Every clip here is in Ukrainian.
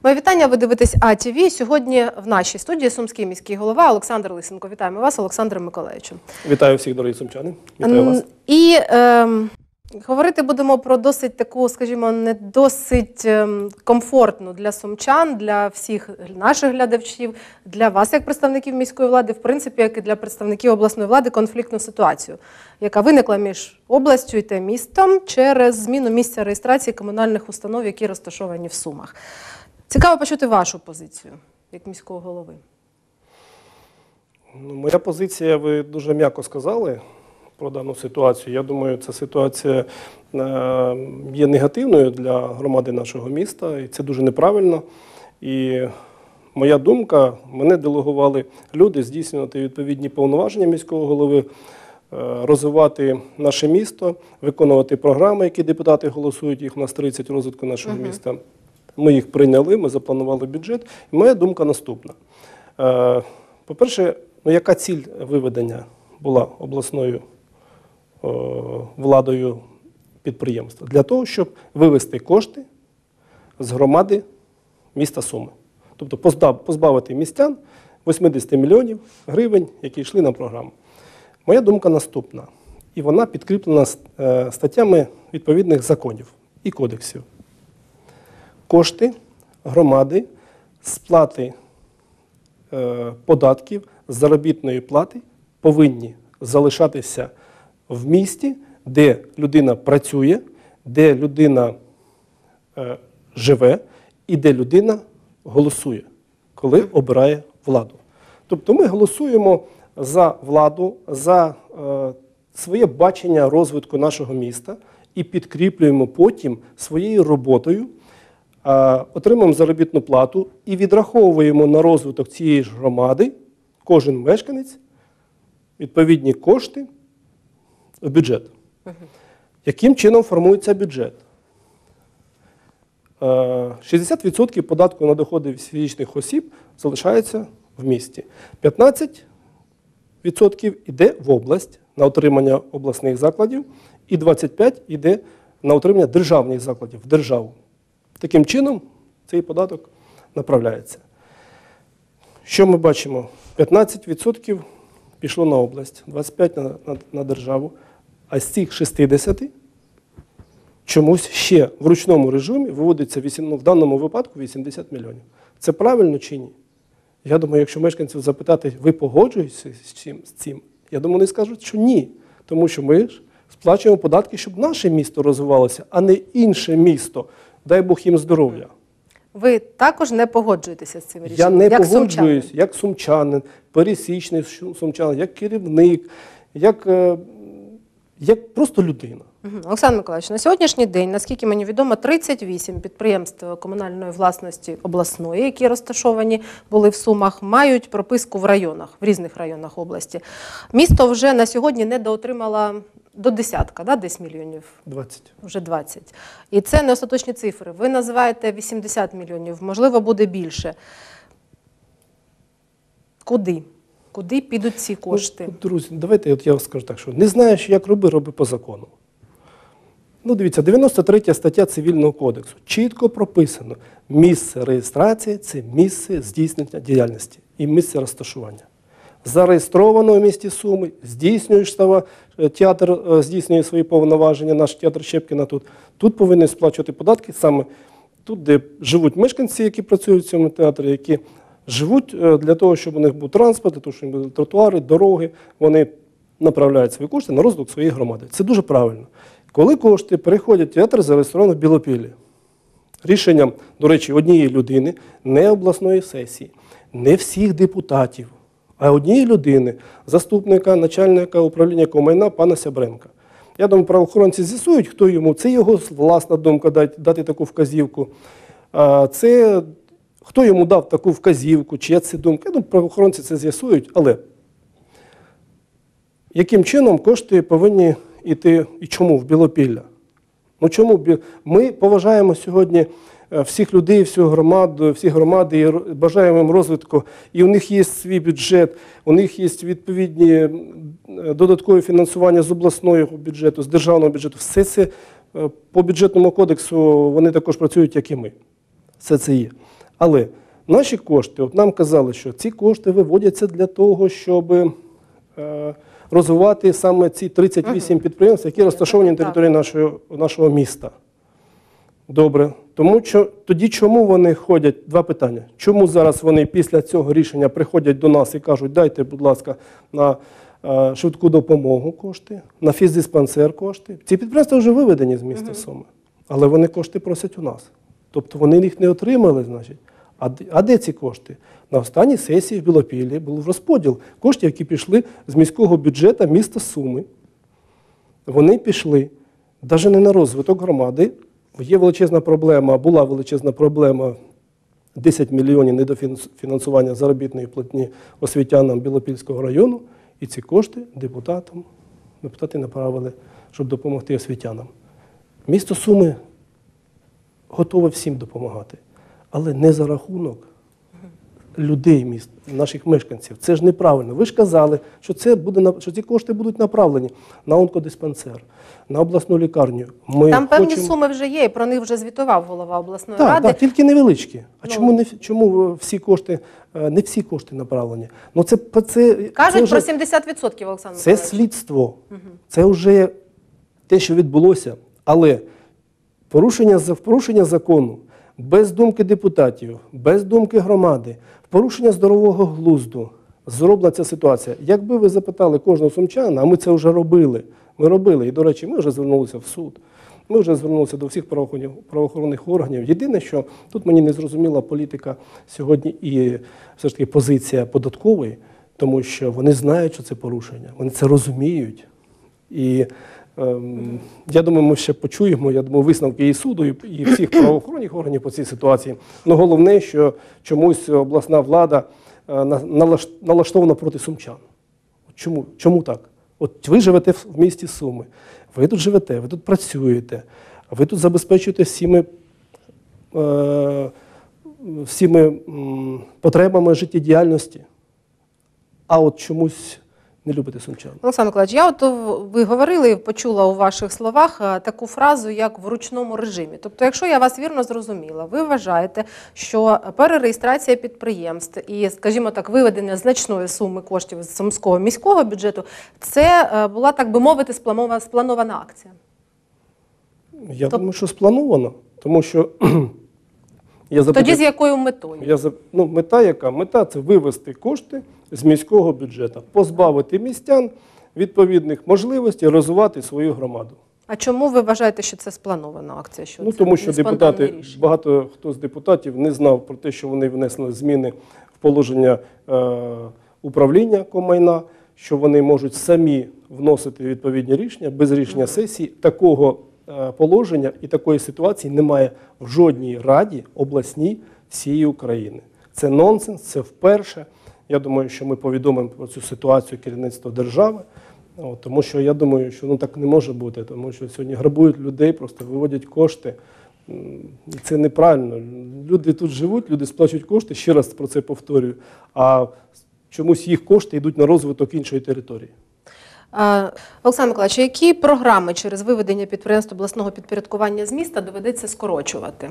Моє вітання, ви дивитесь АТВ. Сьогодні в нашій студії сумський міський голова Олександр Лисенко. Вітаємо вас, Олександре Миколаївичу. Вітаю всіх, дорогі сумчани. Вітаю вас. І говорити будемо про досить таку, скажімо, не досить комфортну для сумчан, для всіх наших глядачів, для вас, як представників міської влади, в принципі, як і для представників обласної влади, конфліктну ситуацію, яка виникла між областю і містом через зміну місця реєстрації комунальних установ, які розташовані в Сумах. Цікаво почути вашу позицію, як міського голови. Моя позиція, ви дуже м'яко сказали про дану ситуацію. Я думаю, ця ситуація є негативною для громади нашого міста, і це дуже неправильно. І моя думка, мене делегували люди здійснювати відповідні повноваження міського голови, розвивати наше місто, виконувати програми, які депутати голосують, їх у нас 30 розвитку нашого міста. Ми їх прийняли, ми запланували бюджет. І моя думка наступна. По-перше, яка ціль виведення була обласною владою підприємства? Для того, щоб вивести кошти з громади міста Суми. Тобто позбавити містян 80 мільйонів гривень, які йшли на програму. Моя думка наступна. І вона підкріплена статтями відповідних законів і кодексів. Кошти громади, сплати податків, заробітної плати повинні залишатися в місті, де людина працює, де людина живе і де людина голосує, коли обирає владу. Тобто ми голосуємо за владу, за своє бачення розвитку нашого міста і підкріплюємо потім своєю роботою, отримуємо заробітну плату і відраховуємо на розвиток цієї ж громади, кожен мешканець, відповідні кошти в бюджет. Яким чином формується бюджет? 60% податку на доходи фізичних осіб залишається в місті. 15% йде в область на отримання обласних закладів і 25% йде на отримання державних закладів в державу. Таким чином цей податок направляється. Що ми бачимо? 15% пішло на область, 25% на державу, а з цих 60% чомусь ще в ручному режимі виводиться в даному випадку 80 мільйонів. Це правильно чи ні? Я думаю, якщо мешканців запитати, ви погоджуєтеся з цим? Я думаю, вони скажуть, що ні. Тому що ми ж сплачуємо податки, щоб наше місто розвивалося, а не інше місто. Дай Бог їм здоров'я. Ви також не погоджуєтеся з цим рішенням? Я не погоджуюсь, як сумчанин, пересічний сумчанин, як керівник, як просто людина. Олександр Миколаївич, на сьогоднішній день, наскільки мені відомо, 38 підприємств комунальної власності обласної, які розташовані були в Сумах, мають прописку в районах, в різних районах області. Місто вже на сьогодні недоотримало до десятка, да, десь мільйонів? 20. Вже 20. І це не остаточні цифри. Ви називаєте 80 мільйонів, можливо, буде більше. Куди? Куди підуть ці кошти? Друзі, давайте я скажу так, що не знаєш, як роби по закону. Дивіться, 93 стаття Цивільного кодексу. Чітко прописано, місце реєстрації – це місце здійснення діяльності і місце розташування. Зареєстровано в місті Суми, театр здійснює свої повноваження, наш театр Щепкіна тут. Тут повинні сплачувати податки саме тут, де живуть мешканці, які працюють в цьому театрі, які живуть для того, щоб у них був транспорт, для того, щоб були тротуари, дороги, вони направляють свої кошти на розвиток своєї громади. Це дуже правильно. Коли кошти переходять в театр, зареєстрований в Білопіллі, рішенням, до речі, однієї людини, не обласної сесії, не всіх депутатів, а однієї людини, заступника, начальника управління комайна пана Сябренка. Я думаю, правоохоронці з'ясують, хто йому, це його власна думка дати таку вказівку, це хто йому дав таку вказівку, чия це думка. Я думаю, правоохоронці це з'ясують, але яким чином кошти повинні йти і чому в Білопілля? Чому? Ми поважаємо сьогодні всіх людей, всі громади і бажаємо їм розвитку. І у них є свій бюджет, у них є відповідні додаткові фінансування з обласного бюджету, з державного бюджету. Все це по бюджетному кодексу вони також працюють, як і ми. Все це є. Але наші кошти, от нам казали, що ці кошти виводяться для того, щоб розвивати саме ці 38 підприємств, які розташовані на території нашого міста. Добре. Тоді чому вони ходять? Два питання. Чому зараз вони після цього рішення приходять до нас і кажуть, дайте, будь ласка, на швидку допомогу кошти, на фіздиспансер кошти? Ці підприємства вже виведені з міста Суми, але вони кошти просять у нас. Тобто вони їх не отримали, значить. А де ці кошти? На останній сесії в Білопіллі був розподіл коштів, які пішли з міського бюджету міста Суми. Вони пішли навіть не на розвиток громади. Є величезна проблема, була величезна проблема 10 мільйонів недофінансування заробітної платні освітянам Білопільського району, і ці кошти депутати направили, щоб допомогти освітянам. Місто Суми готове всім допомагати, але не за рахунок людей, наших мешканців. Це ж неправильно. Ви ж казали, що ці кошти будуть направлені на онкодиспансер, на обласну лікарню. Там певні суми вже є, і про них вже звітував голова обласної ради. Так, тільки невеличкі. А чому всі кошти, не всі кошти направлені? Кажуть про 70%, Олександр. Це слідство. Це вже те, що відбулося. Але порушення закону, без думки депутатів, без думки громади, в порушення здорового глузду зроблена ця ситуація. Якби ви запитали кожного сумчанина, а ми це вже робили. Ми робили. І, до речі, ми вже звернулися в суд. Ми вже звернулися до всіх правоохоронних органів. Єдине, що тут мені не зрозуміла політика сьогодні і все ж таки позиція податкової, тому що вони знають, що це порушення. Вони це розуміють. І я думаю, ми ще почуємо, висновки і суду, і всіх правоохоронних органів по цій ситуації. Але головне, що чомусь обласна влада налаштована проти сумчан. Чому так? От ви живете в місті Суми, ви тут живете, ви тут працюєте, ви тут забезпечуєте всіми потребами життєдіяльності, а от чомусь не любите сумчан. Олександр Миколаївич, ви говорили і почула у ваших словах таку фразу, як в ручному режимі. Тобто, якщо я вас вірно зрозуміла, ви вважаєте, що перереєстрація підприємств і, скажімо так, виведення значної суми коштів з Сумського міського бюджету, це була, так би мовити, спланована акція? Я думаю, що сплановано, тому що тоді з якою метою? Мета яка? Мета – це вивести кошти з міського бюджету, позбавити містян відповідних можливостей розвивати свою громаду. А чому ви вважаєте, що це спланована акція? Тому що багато хто з депутатів не знав про те, що вони внесли зміни в положення управління комайна, що вони можуть самі вносити відповідні рішення, без рішення сесії. Такого положення і такої ситуації немає в жодній раді обласній всієї України. Це нонсенс, це вперше. Я думаю, що ми повідомимо про цю ситуацію керівництво держави, тому що я думаю, що так не може бути, тому що сьогодні грабують людей, просто виводять кошти. І це неправильно. Люди тут живуть, люди сплачують кошти, ще раз про це повторюю, а чомусь їх кошти йдуть на розвиток іншої території. Олександр Миколаївич, які програми через виведення підприємств обласного підпорядкування з міста доведеться скорочувати?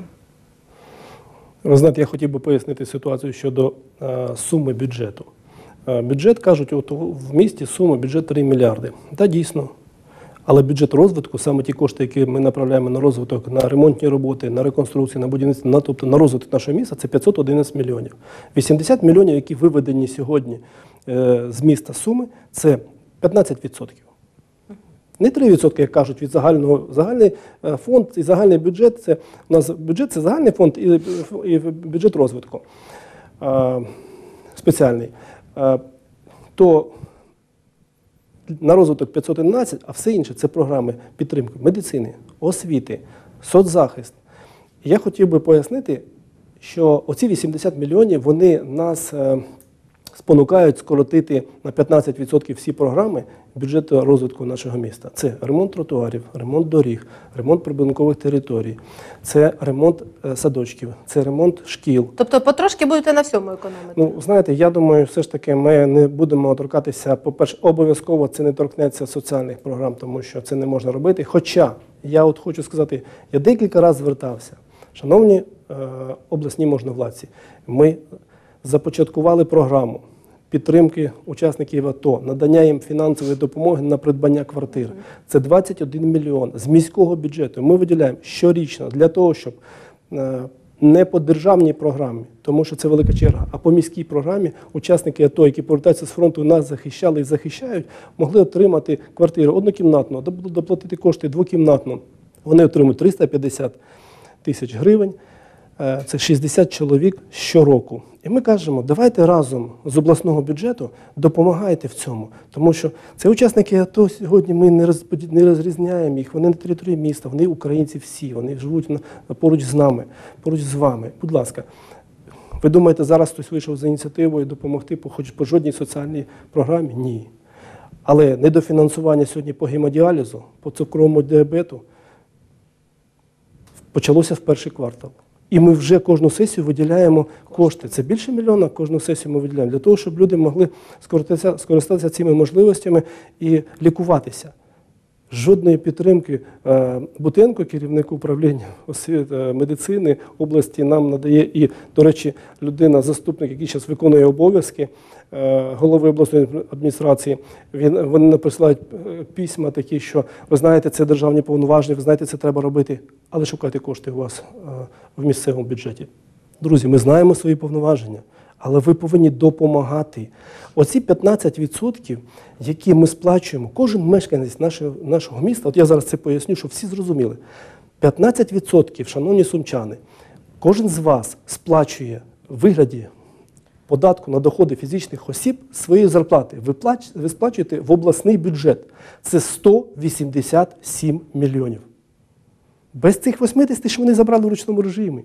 Ви знаєте, я хотів би пояснити ситуацію щодо суми бюджету. Бюджет, кажуть, в місті сума бюджет 3 мільярди. Так, дійсно. Але бюджет розвитку, саме ті кошти, які ми направляємо на розвиток, на ремонтні роботи, на реконструкцію, на будівництво, тобто на розвиток нашого міста, це 511 мільйонів. 80 мільйонів, які виведені сьогодні з міста Суми, це 15%. Не 3%, як кажуть, від загальний фонд і загальний бюджет. У нас бюджет – це загальний фонд і бюджет розвитку спеціальний. То на розвиток 511, а все інше – це програми підтримки медицини, освіти, соцзахист. І я хотів би пояснити, що оці 80 мільйонів, вони нас спонукають скоротити на 15% всі програми бюджету розвитку нашого міста. Це ремонт тротуарів, ремонт доріг, ремонт прибудинкових територій, це ремонт садочків, це ремонт шкіл. Тобто потрошки будете на всьому економити? Знаєте, я думаю, все ж таки ми не будемо торкатися, по-перше, обов'язково це не торкнеться соціальних програм, тому що це не можна робити. Хоча, я хочу сказати, я декілька разів звертався Шановні обласні можновладці, ми започаткували програму підтримки учасників АТО, надання їм фінансової допомоги на придбання квартир. Це 21 мільйон з міського бюджету. Ми виділяємо щорічно для того, щоб не по державній програмі, тому що це велика черга, а по міській програмі учасники АТО, які повертаються з фронту, нас захищали і захищають, могли отримати квартиру однокімнатну, доплатити кошти двокімнатну. Вони отримують 350 тисяч гривень. Це 60 чоловік щороку. І ми кажемо, давайте разом з обласного бюджету допомагайте в цьому. Тому що це учасники АТО сьогодні, ми не розрізняємо їх, вони на території міста, вони українці всі, вони живуть поруч з нами, поруч з вами. Будь ласка, ви думаєте, зараз хтось вийшов за ініціативою допомогти хоч по жодній соціальній програмі? Ні. Але недофінансування сьогодні по гемодіалізу, по цукровому діабету почалося в перший квартал. І ми вже кожну сесію виділяємо кошти. Це більше мільйона кожну сесію ми виділяємо, для того, щоб люди могли скористатися цими можливостями і лікуватися. Жодної підтримки Бутенко, керівник управління медицини області, нам надає. І, до речі, людина, заступник, який зараз виконує обов'язки голови обласної адміністрації, вони написають письма такі, що ви знаєте, це державні повноваження, ви знаєте, це треба робити, але шукайте кошти у вас в місцевому бюджеті. Друзі, ми знаємо свої повноваження, але ви повинні допомагати. Оці 15%, які ми сплачуємо, кожен мешканець нашого міста, от я зараз це поясню, щоб всі зрозуміли, 15%, шановні сумчани, кожен з вас сплачує в вигляді податку на доходи фізичних осіб своєї зарплати. Ви сплачуєте в обласний бюджет. Це 187 мільйонів. Без цих 80, що вони забрали в ручному режимі.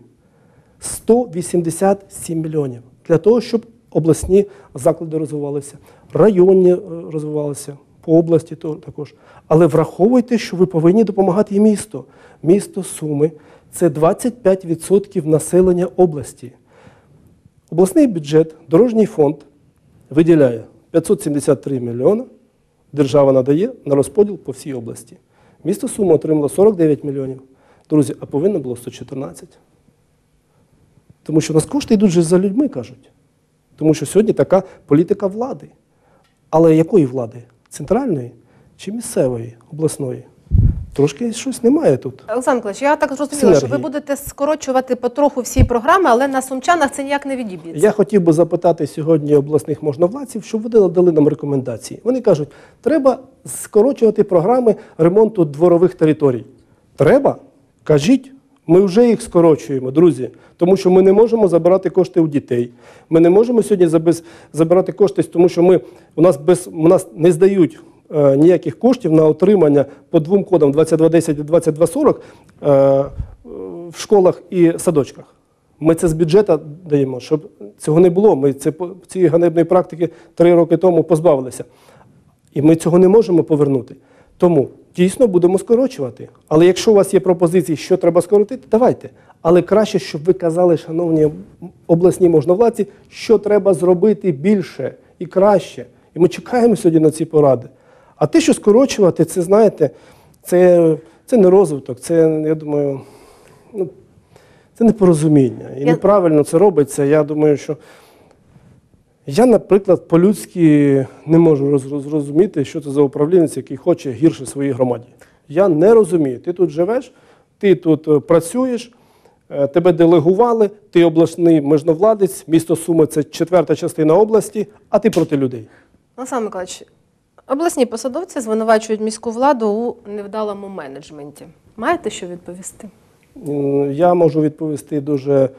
187 мільйонів. Для того, щоб обласні заклади розвивалися, районні розвивалися, по області також. Але враховуйте, що ви повинні допомагати і місту. Місто Суми – це 25% населення області. Обласний бюджет, дорожній фонд виділяє 573 мільйона, держава надає на розподіл по всій області. Місто Суми отримало 49 мільйонів. Друзі, а повинно було 114. Тому що у нас кошти йдуть вже за людьми, кажуть. Тому що сьогодні така політика влади. Але якої влади? Центральної чи місцевої, обласної? Трошки щось немає тут. Олександр Миколаївич, я так зрозуміла, що ви будете скорочувати потроху всі програми, але на сумчанах це ніяк не відіб'ється. Я хотів би запитати сьогодні обласних можновладців, щоб вони надали нам рекомендації. Вони кажуть, треба скорочувати програми ремонту дворових територій. Треба? Кажіть. Ми вже їх скорочуємо, друзі, тому що ми не можемо забирати кошти у дітей. Ми не можемо сьогодні забирати кошти, тому що у нас не здають ніяких коштів на отримання по двом кодам 2210 і 2240 в школах і садочках. Ми це з бюджету даємо, щоб цього не було. Ми цієї ганебної практики 3 роки тому позбавилися. І ми цього не можемо повернути. Тому дійсно будемо скорочувати. Але якщо у вас є пропозиції, що треба скоротити, давайте. Але краще, щоб ви казали, шановні обласні можновладці, що треба зробити більше і краще. І ми чекаємо сьогодні на ці поради. А те, що скорочувати, це, знаєте, це не розвиток, це, я думаю, це непорозуміння. І неправильно це робиться. Я думаю, що я, наприклад, по-людськи не можу зрозуміти, що це за управлінець, який хоче гірше своїй громаді. Я не розумію. Ти тут живеш, ти тут працюєш, тебе делегували, ти обласний можновладець, місто Суми – це 4-та частина області, а ти проти людей. Олександр Миколаївич, обласні посадовці звинувачують міську владу у невдалому менеджменті. Маєте що відповісти? Я можу відповісти дуже,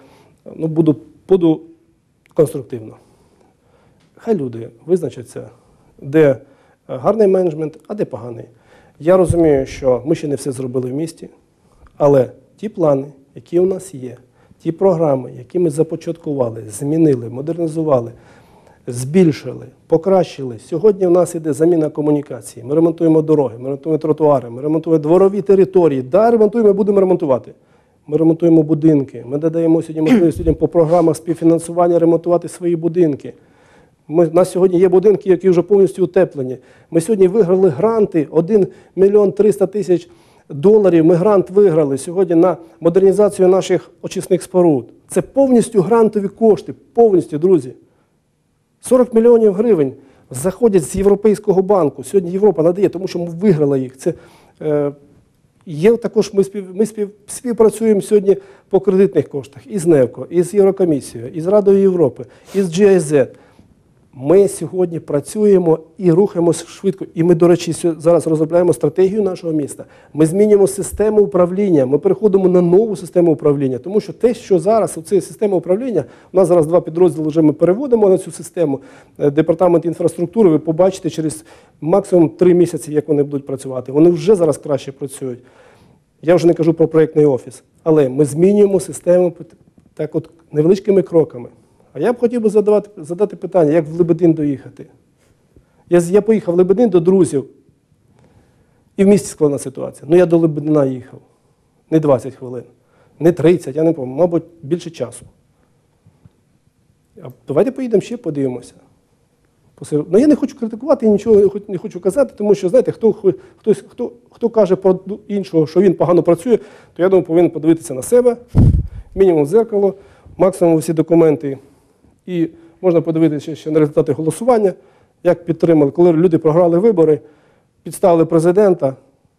буду конструктивно. Хай люди визначаться, де гарний менеджмент, а де поганий. Я розумію, що ми ще не все зробили в місті, але ті плани, які у нас є, ті програми, які ми започаткували, змінили, модернізували, збільшили, покращили. Сьогодні у нас іде заміна комунікації. Ми ремонтуємо дороги, ми ремонтуємо тротуари, ми ремонтуємо дворові території. Да, ремонтуємо, будемо ремонтувати. Ми ремонтуємо будинки. Ми додаємо сьогодні можливість людям по програмах співфінансування ремонтувати свої будинки. У нас сьогодні є будинки, які вже повністю утеплені. Ми сьогодні виграли гранти 1 мільйон 300 тисяч доларів ми грант виграли сьогодні на модернізацію наших очисних споруд. Це повністю грантові кошти, повністю, друзі. 40 мільйонів гривень заходять з Європейського банку. Сьогодні Європа надає, тому що ми виграли їх. Це, є також, ми співпрацюємо сьогодні по кредитних коштах із НЕВКО, із Єврокомісією, із Радою Європи, із GIZ. Ми сьогодні працюємо і рухаємося швидко. І ми, до речі, зараз розробляємо стратегію нашого міста. Ми змінюємо систему управління, ми переходимо на нову систему управління. Тому що те, що зараз, оце система управління, у нас зараз 2 підрозділи вже ми переводимо на цю систему. Департамент інфраструктури, ви побачите через максимум 3 місяці, як вони будуть працювати. Вони вже зараз краще працюють. Я вже не кажу про проєктний офіс. Але ми змінюємо систему так от невеличкими кроками. А я б хотів би задати питання, як в Лебедин доїхати. Я поїхав в Лебедин до друзів, і в місті складна ситуація. Ну я до Лебедина їхав. Не 20 хвилин, не 30, я не пам'ятаю, мабуть, більше часу. А давайте поїдемо ще, подивимося. Ну я не хочу критикувати, нічого не хочу казати, тому що, знаєте, хто каже про іншого, що він погано працює, то я думаю, повинен подивитися на себе, мінімум в дзеркало, максимум всі документи. І можна подивитися ще на результати голосування, як підтримали, коли люди програли вибори, підставили президента,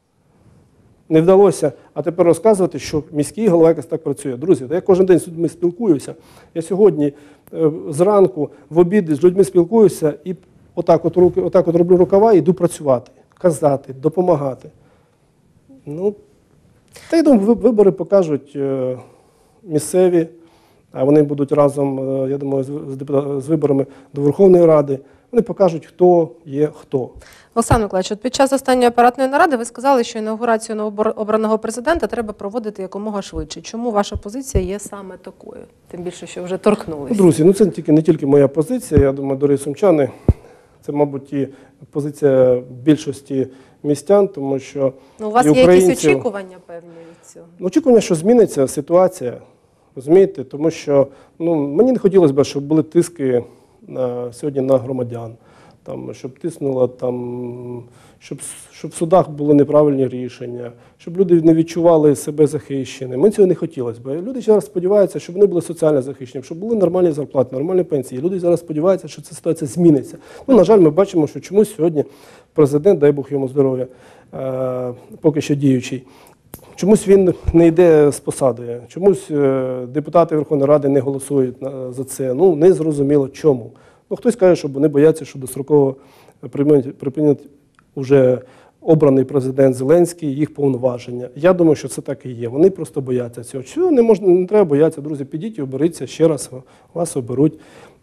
не вдалося, а тепер розказувати, що міський голова якось так працює. Друзі, я кожен день з людьми спілкуюся, я сьогодні зранку в обід з людьми спілкуюся і отак от роблю рукава і йду працювати, казати, допомагати. Ну, та я думаю, вибори покажуть місцеві, а вони будуть разом, я думаю, з виборами до Верховної Ради. Вони покажуть, хто є хто. Олександр Миколаївич, під час останньої апаратної наради ви сказали, що інаугурацію новообраного президента треба проводити якомога швидше. Чому ваша позиція є саме такою? Тим більше, що вже торкнулися. Друзі, це не тільки моя позиція. Я думаю, дорогі сумчани, це, мабуть, і позиція більшості містян, тому що у вас є якісь очікування певні від цього? Очікування, що зміниться ситуація. Розумієте, тому що мені не хотілося б, щоб були тиски сьогодні на громадян, щоб тиснуло, щоб в судах були неправильні рішення, щоб люди не відчували себе захищеними. Мені цього не хотілося б. Люди зараз сподіваються, щоб вони були соціально захищені, щоб були нормальні зарплати, нормальні пенсії. Люди зараз сподіваються, що ця ситуація зміниться. На жаль, ми бачимо, що чомусь сьогодні президент, дай Бог йому здоров'я, поки що діючий, чомусь він не йде з посади, чомусь депутати Верховної Ради не голосують за це. Не зрозуміло чому. Хтось каже, що вони бояться, що достроково припинять вже обраний президент Зеленський, їх повноваження. Я думаю, що це так і є. Вони просто бояться цього. Чого не треба боятися, друзі, підіть і оберіться ще раз, вас оберуть,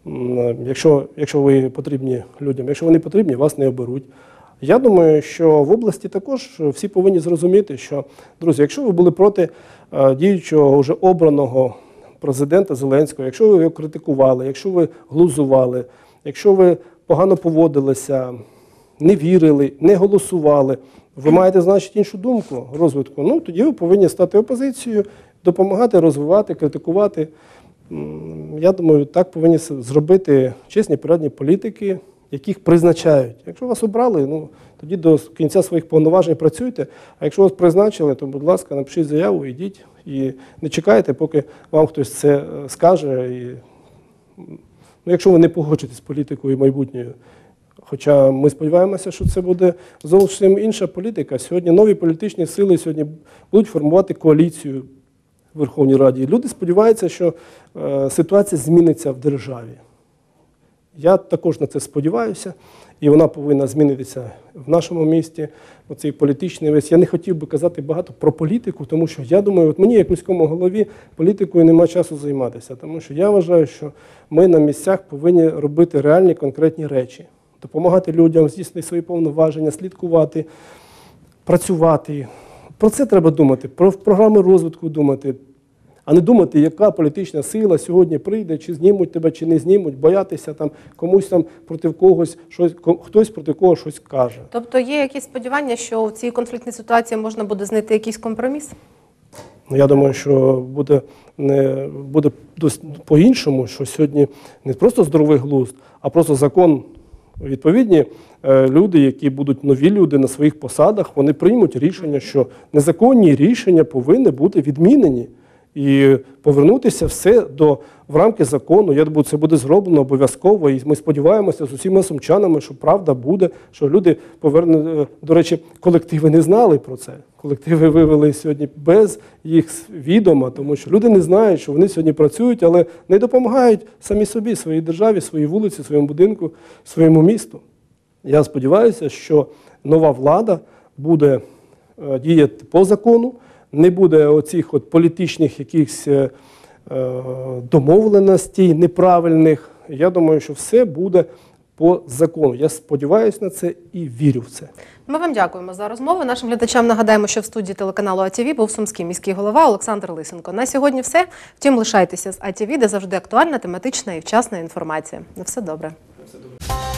якщо ви потрібні людям. Якщо вони потрібні, вас не оберуть. Я думаю, що в області також всі повинні зрозуміти, що, друзі, якщо ви були проти діючого вже обраного президента Зеленського, якщо ви його критикували, якщо ви глузували, якщо ви погано поводилися, не вірили, не голосували, ви маєте, значить, іншу думку розвитку, тоді ви повинні стати опозицією, допомагати, розвивати, критикувати. Я думаю, так повинні зробити чесні, порядні політики, яких призначають. Якщо вас обрали, тоді до кінця своїх повноважень працюйте, а якщо вас призначили, то, будь ласка, напишіть заяву, йдіть і не чекайте, поки вам хтось це скаже. Якщо ви не погоджуєтесь з політикою майбутньою. Хоча ми сподіваємося, що це буде зовсім інша політика. Сьогодні нові політичні сили будуть формувати коаліцію в Верховній Раді. Люди сподіваються, що ситуація зміниться в державі. Я також на це сподіваюся, і вона повинна змінитися в нашому місті, оцей політичний весь. Я не хотів би казати багато про політику, тому що я думаю, мені, як міському голові, політикою нема часу займатися, тому що я вважаю, що ми на місцях повинні робити реальні, конкретні речі, допомагати людям, здійснити свої повноваження, слідкувати, працювати. Про це треба думати, про програми розвитку думати, а не думати, яка політична сила сьогодні прийде, чи знімуть тебе, чи не знімуть, боятися комусь проти когось, хтось проти когось щось каже. Тобто є якісь сподівання, що в цій конфліктній ситуації можна буде знайти якийсь компроміс? Я думаю, що буде по-іншому, що сьогодні не просто здоровий глузд, а просто закон Відповідні люди, які будуть нові люди на своїх посадах, вони приймуть рішення, що незаконні рішення повинні бути відмінені і повернутися все в рамки закону. Я думаю, це буде зроблено обов'язково, і ми сподіваємося з усіма сумчанами, що правда буде, що люди повернуть. До речі, колективи не знали про це. Колективи вивели сьогодні без їх відома, тому що люди не знають, що вони сьогодні працюють, але не допомагають самі собі, своїй державі, своїй вулиці, своєму будинку, своєму місту. Я сподіваюся, що нова влада буде діяти по закону, не буде оцих от політичних якихось домовленостей неправильних. Я думаю, що все буде по закону. Я сподіваюся на це і вірю в це. Ми вам дякуємо за розмову. Нашим глядачам нагадаємо, що в студії телеканалу АТВ був сумський міський голова Олександр Лисенко. На сьогодні все. Втім, лишайтеся з АТВ, де завжди актуальна, тематична і вчасна інформація. На все добре. Все добре.